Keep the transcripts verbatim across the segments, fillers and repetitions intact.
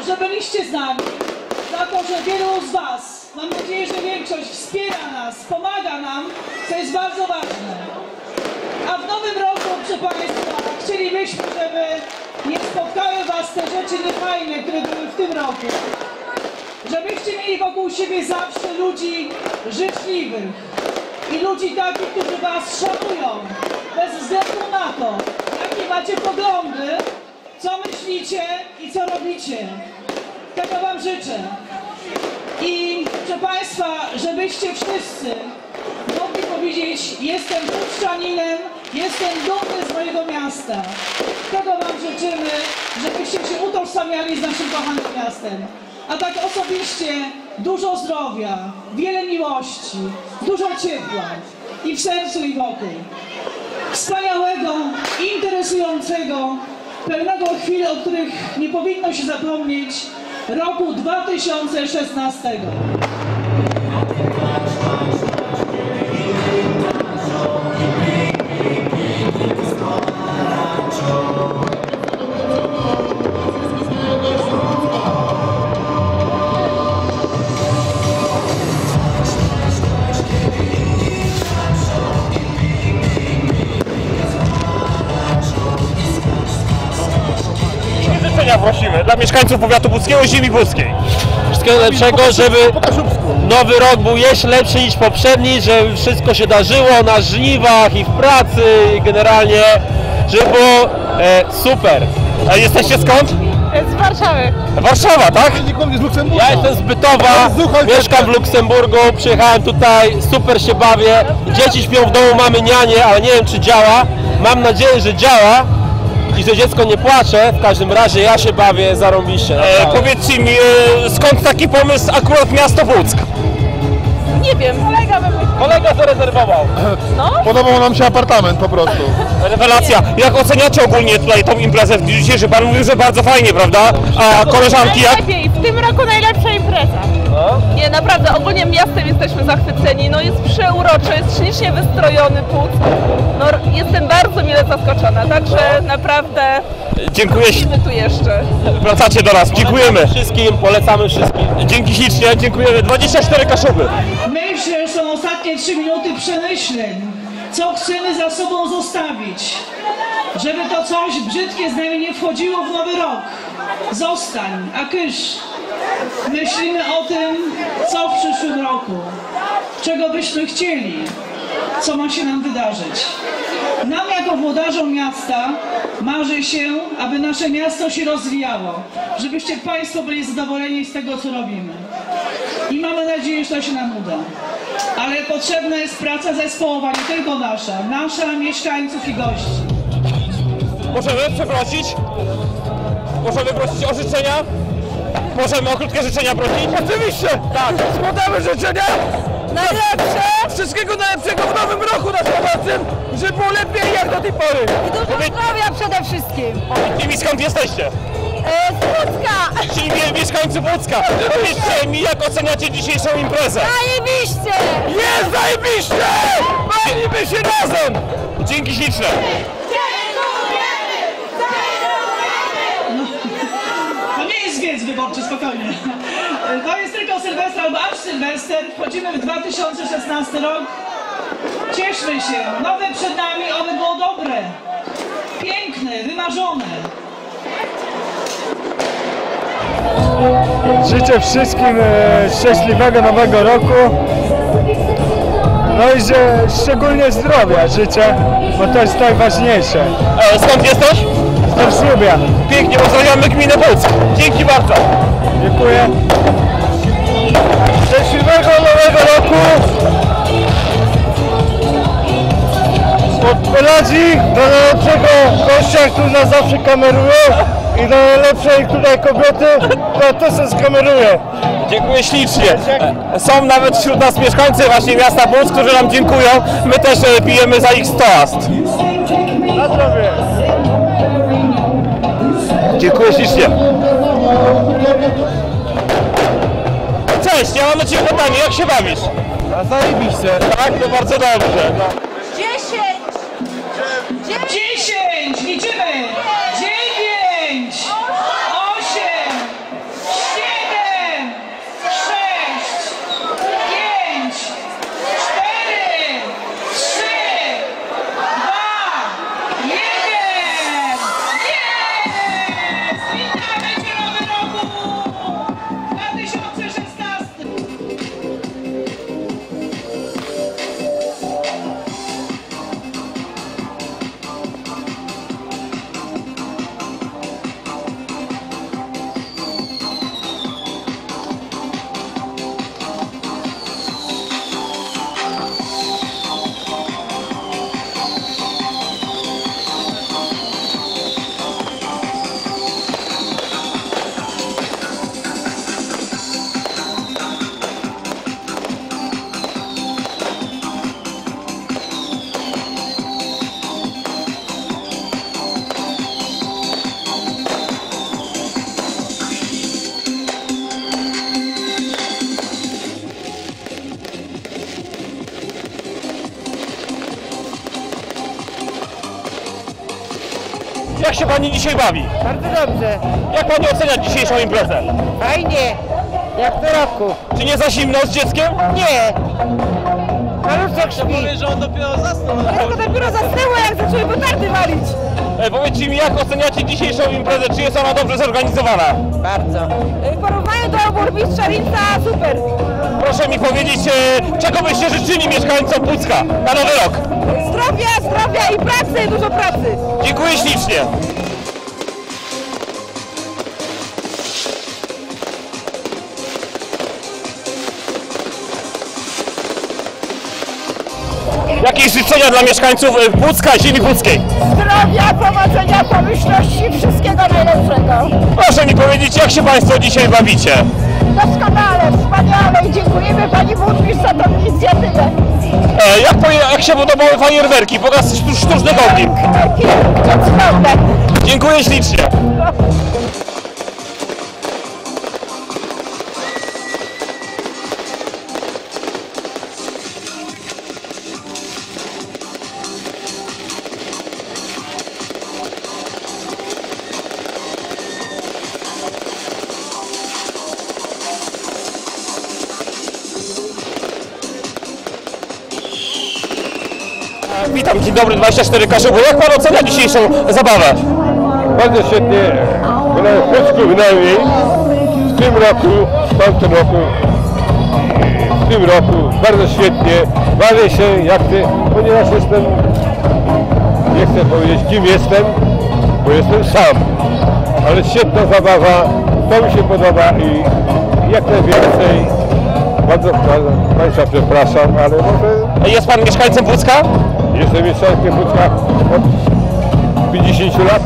że byliście z nami, za to, że wielu z was, mam nadzieję, że większość wspiera nas, pomaga nam, co jest bardzo ważne. A w nowym roku, proszę Państwa, chcielibyśmy, żeby nie spotkały was te rzeczy niefajne, które były w tym roku. Żebyście mieli wokół siebie zawsze ludzi życzliwych i ludzi takich, którzy was szanują, bez względu na to, jakie macie poglądy, co myślicie i co robicie. Tego wam życzę. I proszę Państwa, żebyście wszyscy mogli powiedzieć: jestem puszczaninem, jestem dumny z mojego miasta. Tego wam życzymy, żebyście się utożsamiali z naszym kochanym miastem. A tak osobiście dużo zdrowia, wiele miłości, dużo ciepła i w sercu, i wokół. Wspaniałego, interesującego, pełnego chwil, o których nie powinno się zapomnieć, roku dwa tysiące szesnastego. Prosimy dla mieszkańców powiatu puckiego i ziemi puckiej. Wszystkiego lepszego, żeby nowy rok był jeszcze lepszy niż poprzedni, żeby wszystko się darzyło na żniwach i w pracy i generalnie, żeby było e, super. A jesteście skąd? Z Warszawy. Warszawa, tak? Ja jestem z Bytowa, mieszkam w Luksemburgu, przyjechałem tutaj, super się bawię. Dzieci śpią w domu, mamy nianie, ale nie wiem czy działa. Mam nadzieję, że działa i że dziecko nie płacze. W każdym razie ja się bawię zarąbiście. E, powiedzcie mi, e, skąd taki pomysł akurat miasto Puck? Nie wiem, kolega wymyślił. Kolega zarezerwował. No? Podobał nam się apartament po prostu. Rewelacja. Jak oceniacie ogólnie tutaj tą imprezę w dniu dzisiejszym? Pan mówił, że bardzo fajnie, prawda? A koleżanki jak? Najlepiej, w tym roku najlepsza impreza. No. Nie, naprawdę, ogólnie miastem jesteśmy zachwyceni. No jest przeuroczy, jest ślicznie wystrojony Puck. No jestem bardzo mile zaskoczona, także naprawdę Dziękuję. wrócimy tu jeszcze. Wracacie do nas. Dziękujemy. Polecamy wszystkim, polecamy wszystkim. Dzięki ślicznie, dziękujemy. dwadzieścia cztery Kaszuby. Myślę, że są ostatnie trzy minuty przemyśleń, co chcemy za sobą zostawić, żeby to coś brzydkie z nami nie wchodziło w nowy rok. Zostań, a kysz. Myślimy o tym, co w przyszłym roku, czego byśmy chcieli, co ma się nam wydarzyć. Nam jako włodarzom miasta marzy się, aby nasze miasto się rozwijało, żebyście Państwo byli zadowoleni z tego, co robimy. I mamy nadzieję, że to się nam uda. Ale potrzebna jest praca zespołowa, nie tylko nasza, nasza, mieszkańców i gości. Możemy przeprosić? Możemy prosić o życzenia? Możemy o krótkie życzenia prosić? Oczywiście! Tak! Składamy życzenia! Najlepsze! Wszystkiego najlepszego w nowym roku nadchodzącym, żeby było lepiej jak do tej pory! I dużo zdrowia przede wszystkim. Powiedzcie mi, skąd jesteście? E, z Pucka! Czyli mie- mieszkańcy Pucka. Powiedzcie mi, jak oceniacie dzisiejszą imprezę? Zajebiście! Jest zajebiście! Bawimy się razem! Dzięki śliczne! To nie jest wiec wyborczy, spokojnie. To jest tylko Sylwester albo aż Sylwester. Wchodzimy w dwa tysiące szesnasty rok. Cieszmy się. Nowe przed nami, oby było dobre. Piękne, wymarzone. Życzę wszystkim e, szczęśliwego nowego roku. No i że szczególnie zdrowia życzę, bo to jest najważniejsze. E, skąd jesteś? To w Słubia. Pięknie, pozdrawiamy gminę Puck. Dzięki bardzo. Dziękuję. Szczęśliwego nowego roku. Od Peladzi do najlepszego gościa, który nas zawsze kameruje, i do najlepszej tutaj kobiety, która też nas kameruje. Dziękuję ślicznie. E, Są nawet wśród nas mieszkańcy właśnie miasta Puck, którzy nam dziękują. My też e, pijemy za ich toast. Na zdrowie. Dziękuję ślicznie. Cześć, ja mam do Ciebie pytanie, jak się bawisz? A zajebiście. Tak, to bardzo dobrze. No. Dziesięć! Dziesięć! Liczymy! Dziewięć! Osiem! Jak się pani dzisiaj bawi? Bardzo dobrze. Jak pani ocenia dzisiejszą imprezę? Fajnie. Jak co roku. Czy nie za zimno z dzieckiem? Nie. Maluszek śpi. że on dopiero zasnął. Tylko dopiero zasnęło, jak zaczęły petardy walić. E, powiedzcie mi, jak oceniacie dzisiejszą imprezę? Czy jest ona dobrze zorganizowana? Bardzo. W porównaniu do burmistrza Rimca super. Proszę mi powiedzieć, e, czego byście życzyli mieszkańcom Pucka na nowy rok? Zdrowia, zdrowia i pracy, dużo pracy. Dziękuję ślicznie. Jakieś życzenia dla mieszkańców Pucka, ziemi puckiej? Zdrowia, powodzenia, pomyślności, wszystkiego najlepszego. Proszę mi powiedzieć, jak się państwo dzisiaj bawicie? Doskonale, wspaniale i dziękujemy pani burmistrz za tą inicjatywę. E, jak, poje- jak się podobały fajerwerki, pokaz sztu- sztucznych ogni? Cudowne. Dziękuję ślicznie. Witam, dzień dobry, dwadzieścia cztery Kaszubów. Jak pan ocenia dzisiejszą zabawę? Bardzo świetnie, ale w Pucku bynajmniej w tym roku, w tamtym roku, w tym roku bardzo świetnie bawię się jak ty, ponieważ jestem, nie chcę powiedzieć kim jestem, bo jestem sam, ale świetna zabawa, to mi się podoba i jak najwięcej, bardzo Państwa przepraszam, ale może Jest pan mieszkańcem Pucka? jestem mieszkańcem Pucka od pięćdziesięciu lat.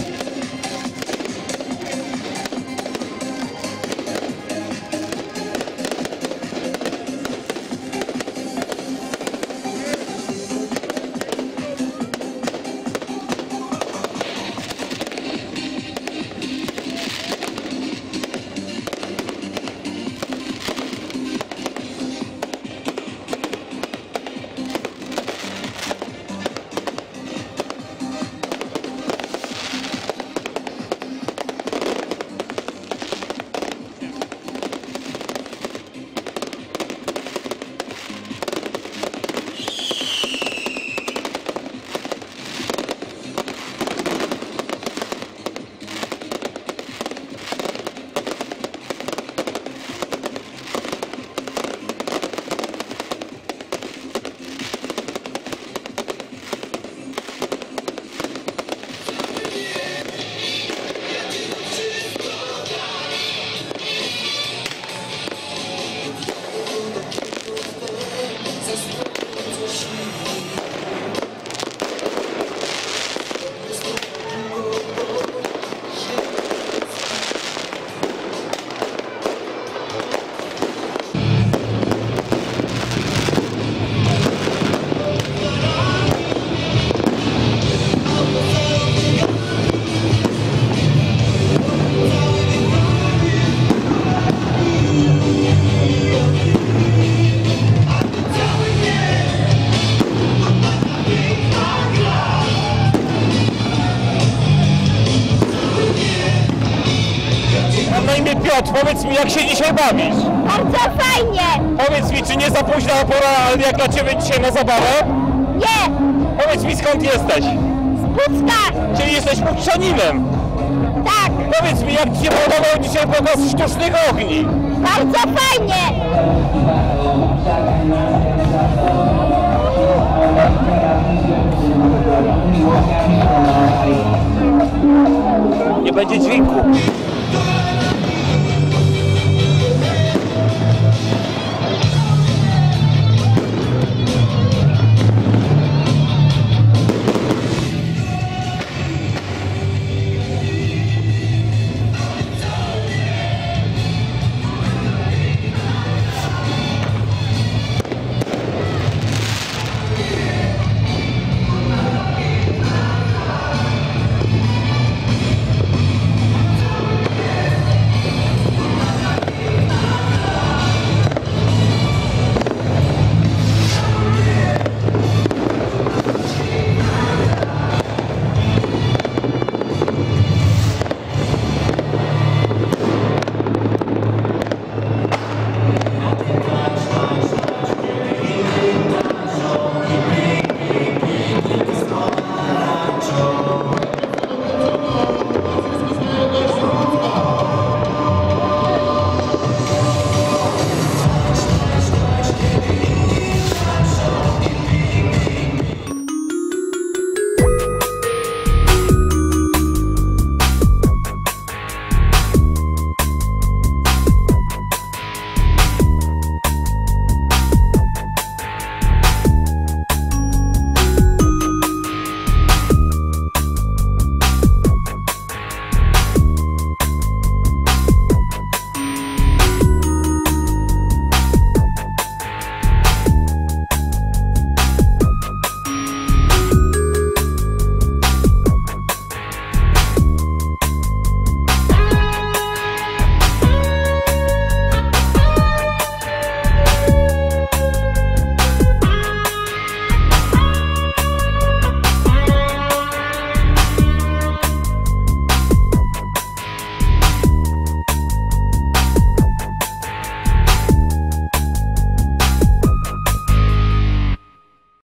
Mam na imię Piotr, powiedz mi, jak się dzisiaj bawisz? Bardzo fajnie. Powiedz mi, czy nie za późna pora jak dla ciebie dzisiaj na zabawę? Nie, Powiedz mi, skąd jesteś? z Pucka. Czyli jesteś puszczaninem. Tak, Powiedz mi, jak ci się podobał dzisiaj pokaz sztucznych ogni? bardzo fajnie. Nie będzie dźwięku.